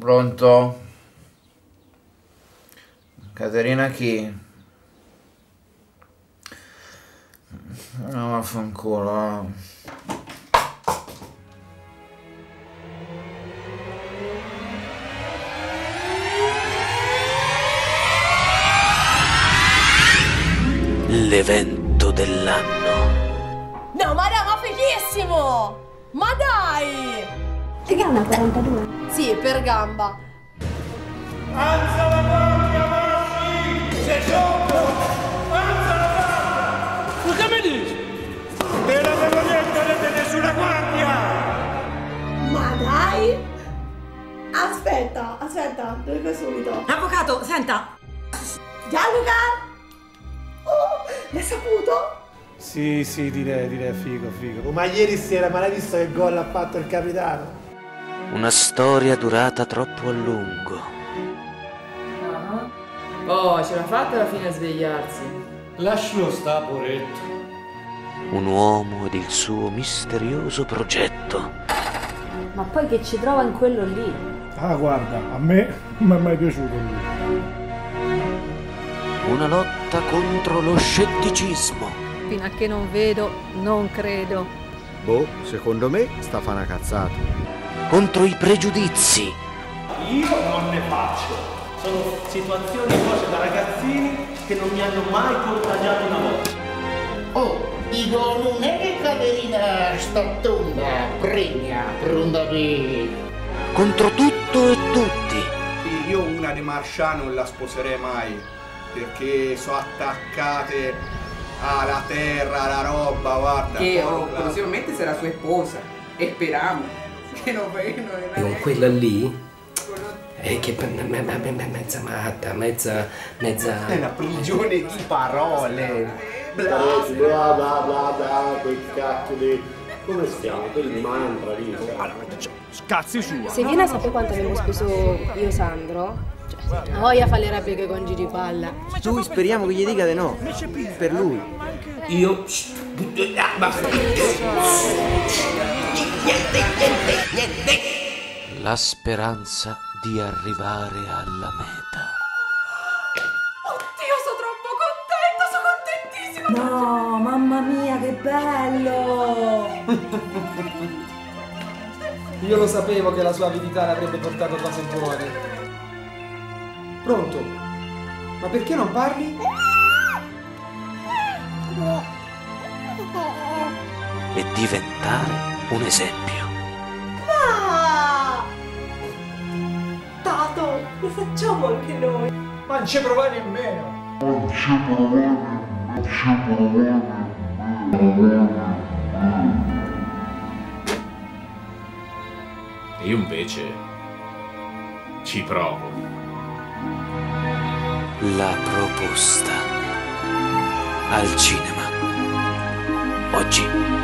Pronto? Caterina chi? No, vaffanculo. L'evento dell'anno. No, ma dai, ma fighissimo! Ma dai! Che gamba 42? Sì, per gamba. Alza la guardia, Massi! Sei sotto! Alza la guardia! Ma che mi dici? Te l'avevo detto, non tenere sulla guardia! Ma dai! Aspetta, lo dico subito. Avvocato, senta! Gianluca! Oh, l'hai saputo? Sì, direi, figo. Ma ieri sera, ma l'hai visto che gol ha fatto il capitano? Una storia durata troppo a lungo. Oh, ce l'ha fatta alla fine a svegliarsi. Lascialo sta, poretto. Un uomo ed il suo misterioso progetto. Ma poi che ci trova in quello lì? Ah, guarda, a me non mi è mai piaciuto lui. Una lotta contro lo scetticismo. Fino a che non vedo, non credo. Boh, secondo me sta a fa una cazzata. Contro i pregiudizi. Io non ne faccio. Sono situazioni e cose da ragazzini che non mi hanno mai contagiato una volta. Oh, dico, non è che Caterina sta tonda, pregna, pronta per... Contro tutto e tutti. Io una di Marsha non la sposerei mai, perché sono attaccate alla terra, alla roba, guarda. Che prossimamente sarà sua sposa. E speriamo che non è Con quella lì è che mezza matta, mezza... È una prigione di parole. Bla bla, quel cacchio di... Come si chiama? Quel mantra lì. Cazzi sua. Se viene a sapere quanto abbiamo speso io e Sandro, cioè, a voglia fa le repliche con giri palla. Noi speriamo che gli dica di no. Per lui. Io... La speranza di arrivare alla meta. Oddio, sono troppo contenta, sono contentissima! No, mamma mia, che bello! Io lo sapevo che la sua avidità l'avrebbe portato a cose buone. Pronto? Ma perché non parli? E diventare un esempio. Ah! Tato, lo facciamo anche noi! Ma non ci provai nemmeno. Io invece ci provo. La proposta al cinema. Oggi.